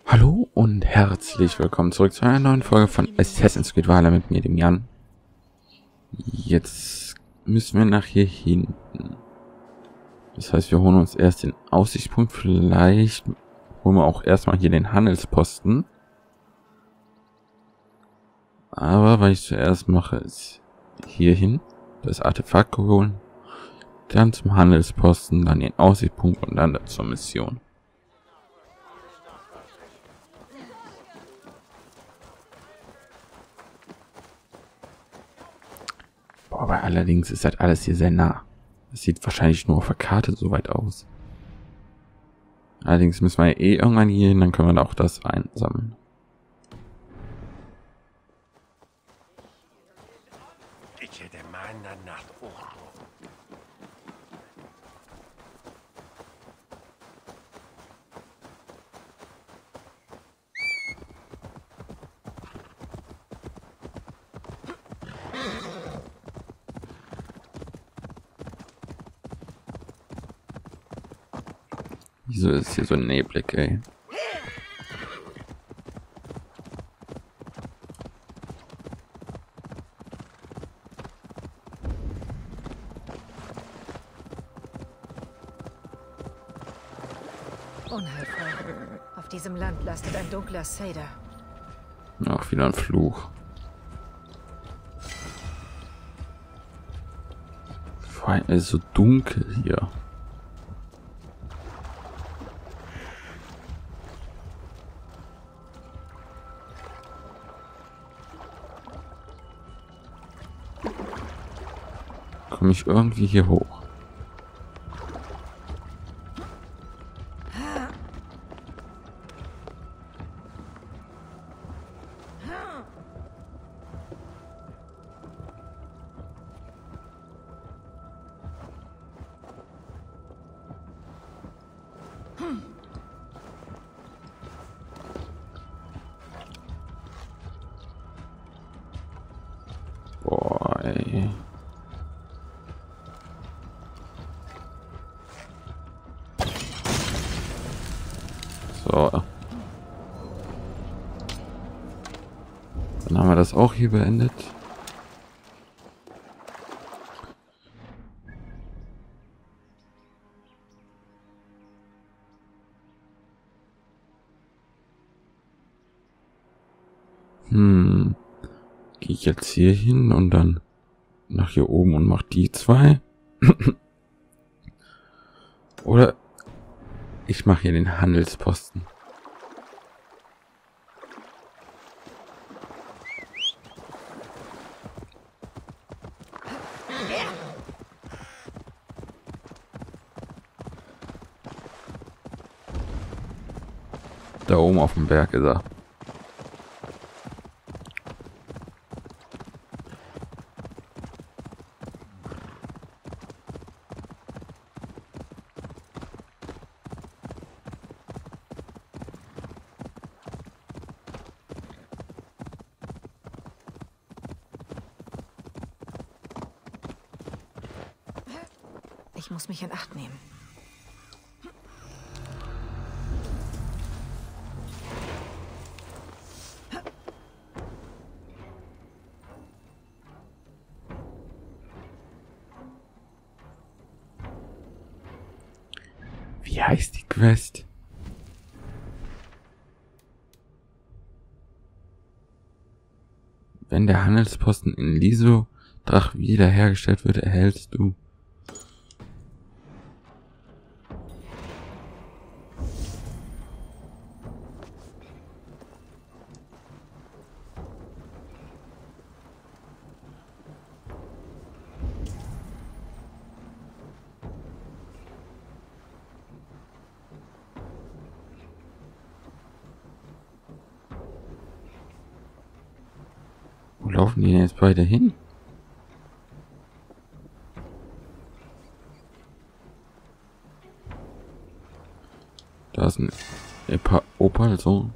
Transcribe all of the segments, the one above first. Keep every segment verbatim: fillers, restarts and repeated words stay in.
Hallo und herzlich willkommen zurück zu einer neuen Folge von Assassin's Creed Valhalla mit mir, dem Jan. Jetzt müssen wir nach hier hinten. Das heißt, wir holen uns erst den Aussichtspunkt. Vielleicht holen wir auch erstmal hier den Handelsposten. Aber was ich zuerst mache, ist hier hin, das Artefakt holen, dann zum Handelsposten, dann den Aussichtspunkt und dann zur Mission. Aber allerdings ist das alles hier sehr nah. Das sieht wahrscheinlich nur auf der Karte so weit aus. Allerdings müssen wir eh irgendwann hier hin, dann können wir auch das einsammeln. Wieso ist hier so neblig, ey? Unheilvoll. Auf diesem Land lastet ein dunkler Seder. Auch wieder ein Fluch. Vor allem ist es so dunkel hier. Komme ich irgendwie hier hoch? Boah, ey. So. Dann haben wir das auch hier beendet. Hm. Gehe ich jetzt hier hin und dann nach hier oben und mach die zwei? Oder ich mache hier den Handelsposten. Da oben auf dem Berg ist er. Ich muss mich in Acht nehmen. Wie heißt die Quest? Wenn der Handelsposten in Liso-Drach wiederhergestellt wird, erhältst du Wo laufen die denn jetzt beide hin? Da ist ein Epa Opal, so.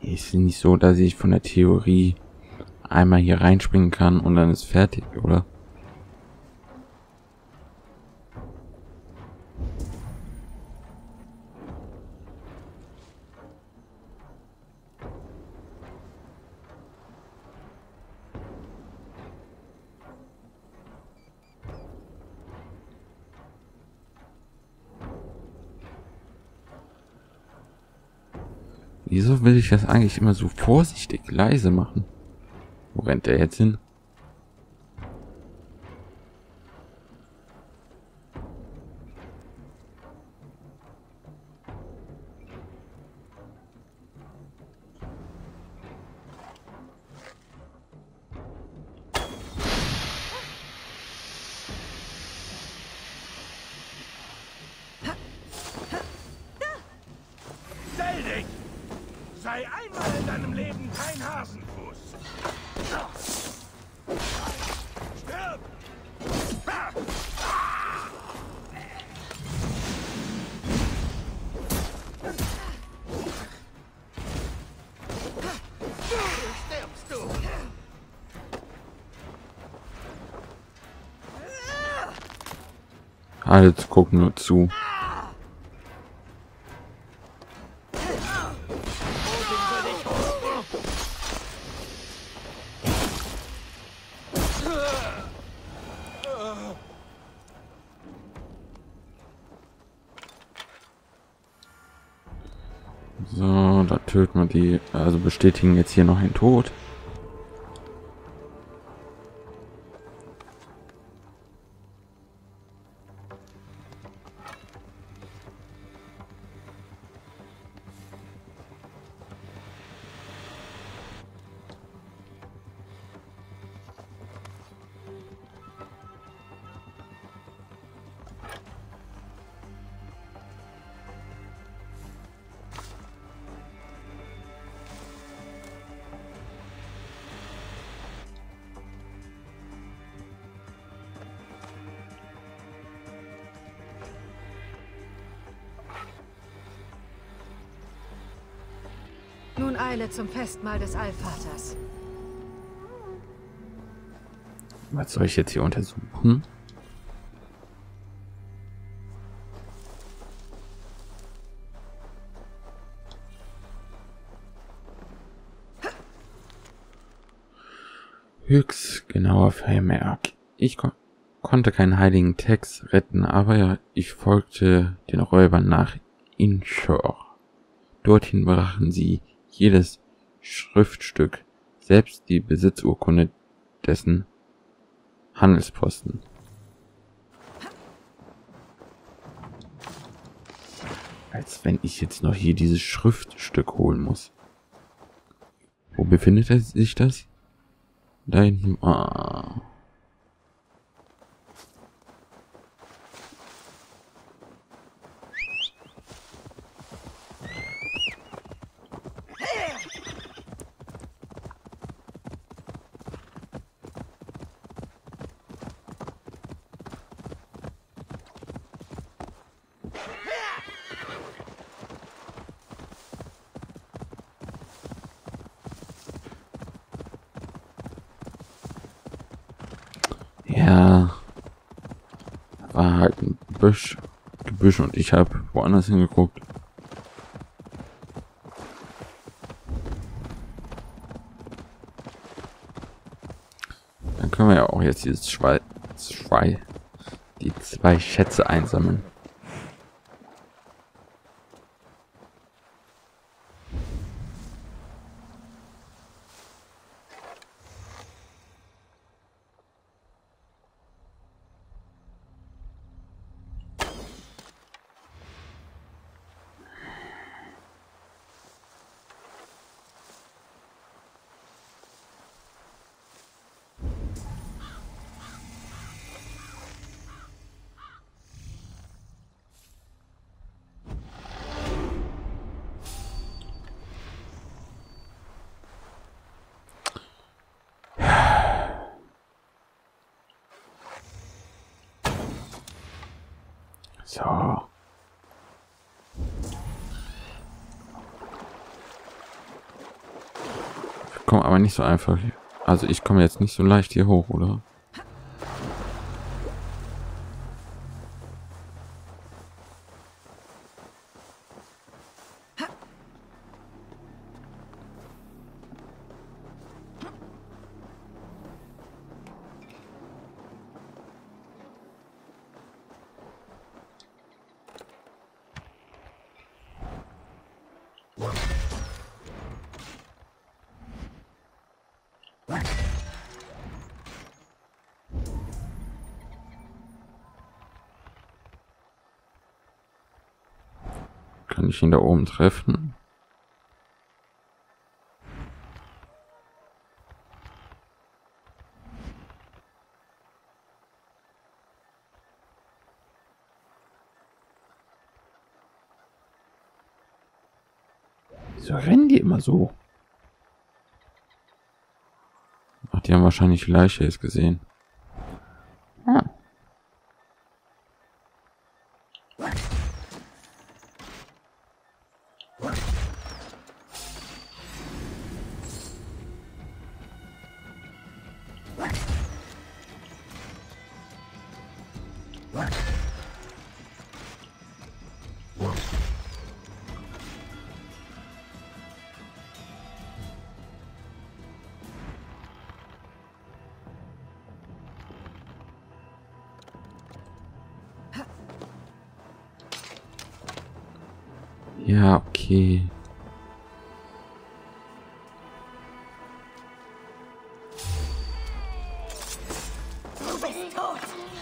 Ist nicht so, dass ich von der Theorie einmal hier reinspringen kann und dann ist fertig, oder? Wieso will ich das eigentlich immer so vorsichtig leise machen? Wo rennt der jetzt hin? Stell dich! Sei einmal in deinem Leben kein Hasenfuß. Stirb! Stirbst du! Alle gucken nur zu. So, da töten wir die, also bestätigen jetzt hier noch einen Tod. Nun eile zum Festmahl des Allvaters. Was soll ich jetzt hier untersuchen? Höchst genauer Vermerk. Ich ko konnte keinen heiligen Text retten, aber ja, ich folgte den Räubern nach Inshore. Dorthin brachen sie jedes Schriftstück, selbst die Besitzurkunde dessen Handelsposten. Als wenn ich jetzt noch hier dieses Schriftstück holen muss. Wo befindet sich das? Da hinten. Ah. Ja, war halt ein Büsch, Gebüsch und ich habe woanders hingeguckt. Dann können wir ja auch jetzt dieses Schwei, Schwei, die zwei Schätze einsammeln. So. komme aber nicht so einfach. Also ich komme jetzt nicht so leicht hier hoch, oder? Kann ich ihn da oben treffen? Wieso rennen die immer so? Ach, die haben wahrscheinlich Leiche jetzt gesehen. Ah. Ja, okay. Du bist tot.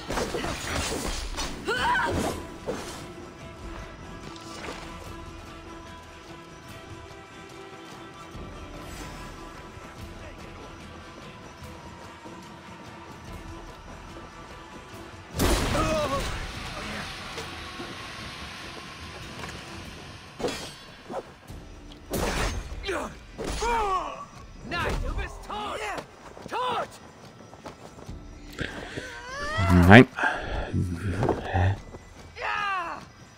Nein, du bist tot! Tot! Nein. Hä? Ja!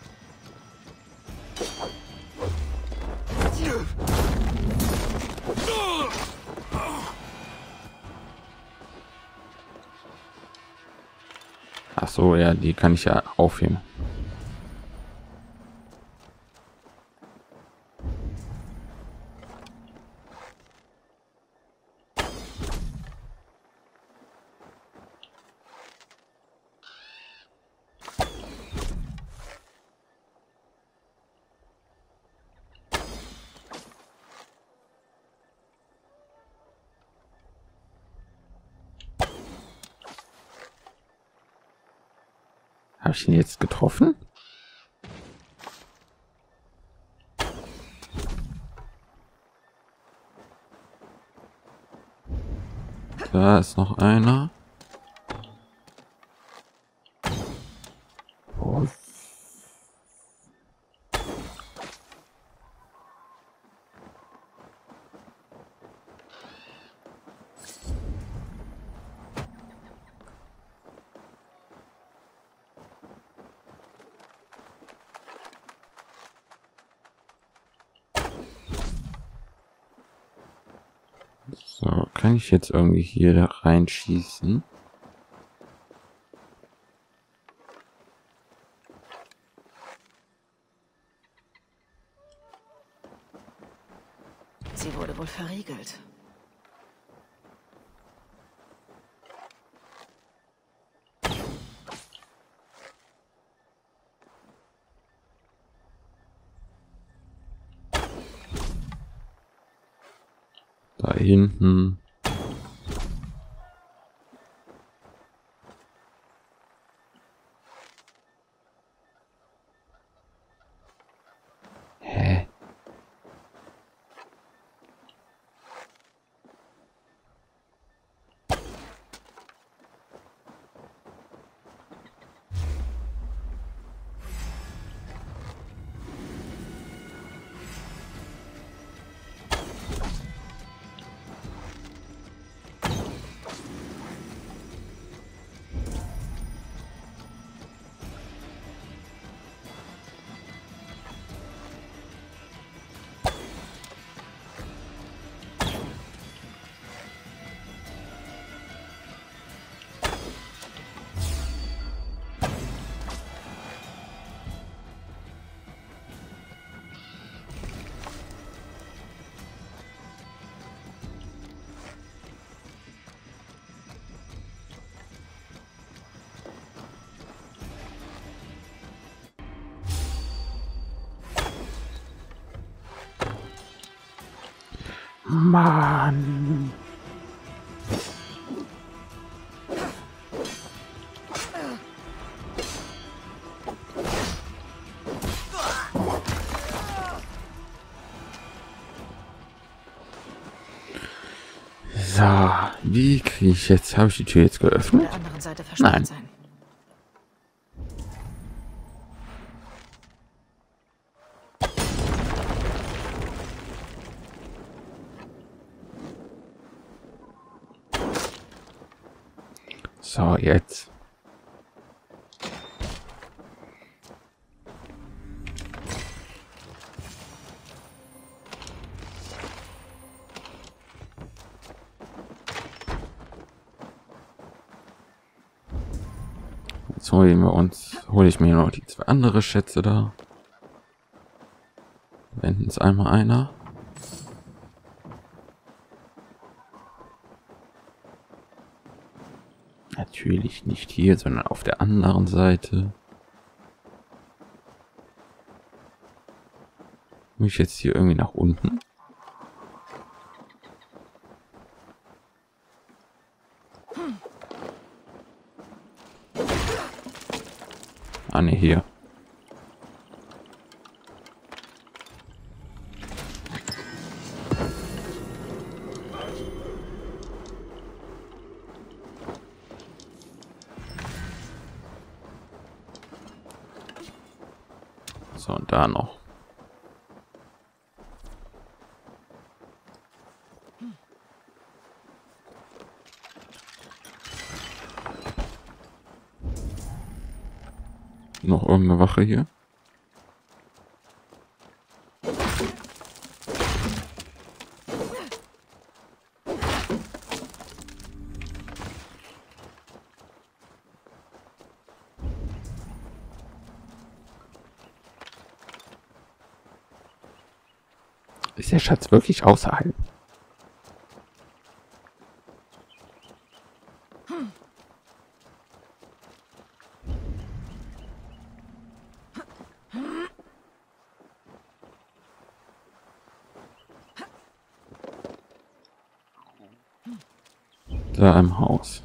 Ach so, ja, die kann ich ja aufheben. Habe ich ihn jetzt getroffen? Da ist noch einer. Oh. So, kann ich jetzt irgendwie hier reinschießen? Sie wurde wohl verriegelt. Da hinten. Hä? Mann. So, wie kriege ich jetzt? Habe ich die Tür jetzt Auf geöffnet? der anderen Seite versteckt Nein. sein. So, jetzt. Jetzt holen wir uns, hole ich mir noch die zwei andere Schätze da. Wenden es einmal einer. Natürlich nicht hier, sondern auf der anderen Seite. Muss ich jetzt hier irgendwie nach unten? Ah ne, hier. So, und da noch. Noch irgendeine Wache hier? Ist der Schatz wirklich außerhalb? Da im Haus.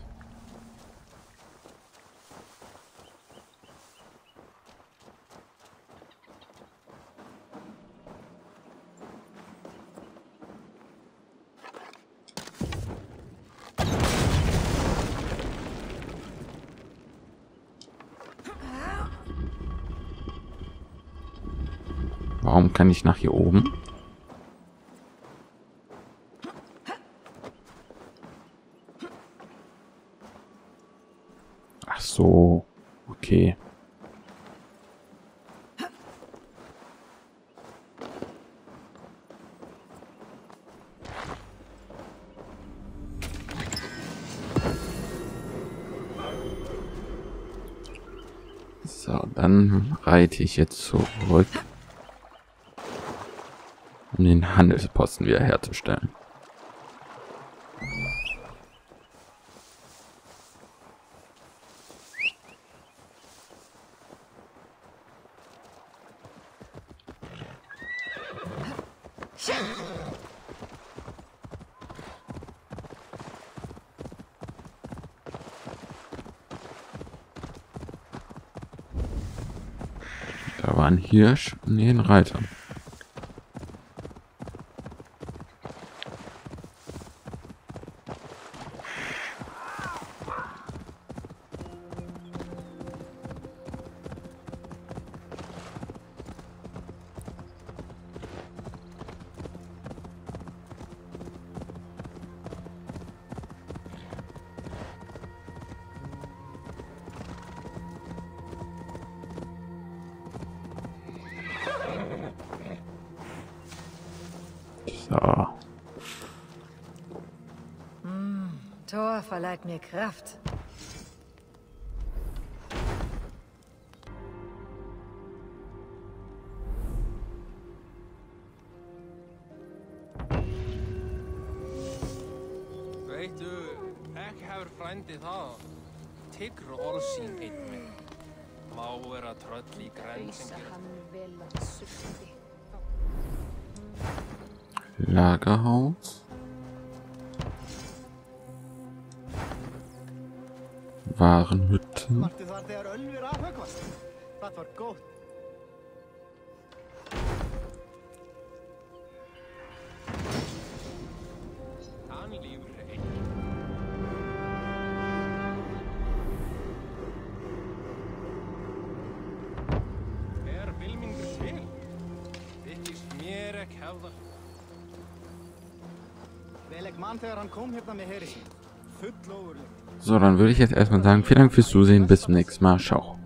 Warum kann ich nach hier oben? Ach so, okay. So, dann reite ich jetzt zurück, um den Handelsposten wieder herzustellen. Da war ein Hirsch, nee, ein Reiter. So. Thor verleiht mir Kraft. Veitu, ekki hefur frændi það. Tigr orð sín einnig. Má vera tröll í grenn sem gerir. Lagerhaus. Warenhütte. Varstu þar þegar Ölvir afhöggvast? Það var gott. Hann lífur einn. Er Vilmingur til? Þykist mér ekki hefða. Vel ekki mann þegar hann kom hérna með heri sín. Full ógurleg. So, dann würde ich jetzt erstmal sagen, vielen Dank fürs Zusehen, bis zum nächsten Mal, ciao.